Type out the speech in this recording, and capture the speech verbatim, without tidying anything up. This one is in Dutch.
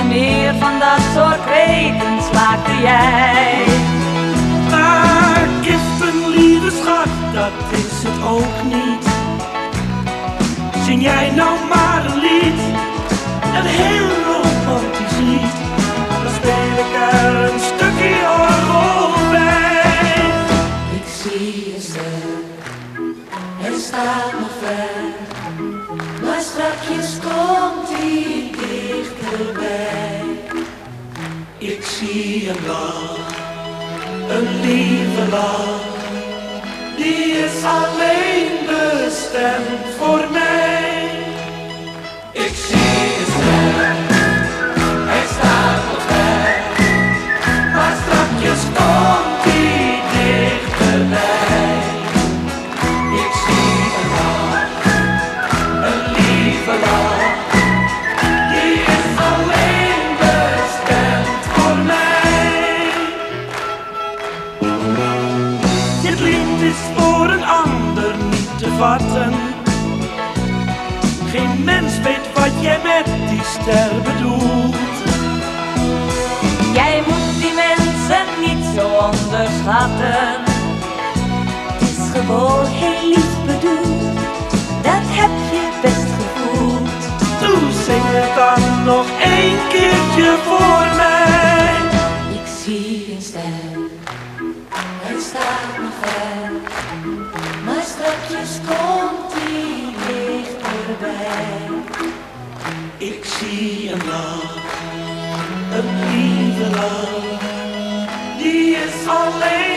En meer van dat soort kreten slaakte jij. Maar giften, lieve schat, dat is het ook niet. Zing jij nou maar een lied, een heel romantisch lied, dan speel ik er een stukje orgel bij. Ik zie een ster, hij staat nog ver, maar strakjes komt hij dichterbij. Ik zie een lach, een lieve lach, die is alleen bestemd voor mij. Ik zie een ster, hij staat nog ver, maar strakjes komt hij dichterbij. Ik zie een lach, een lieve lach, die is alleen bestemd voor mij. Dit lied is voor een ander niet te vatten. Geen mens weet wat jij met die ster bedoelt. Jij moet die mensen niet zo onderschatten. Het is gewoon heel lief bedoeld, dat heb je best gevoeld. Doe, zing het dan nog één keertje voor mij. Ik zie een ster, hij staat nog ver, maar strakjes komt hij dichterbij. Ik zie een lach, een lieve lach, die is alleen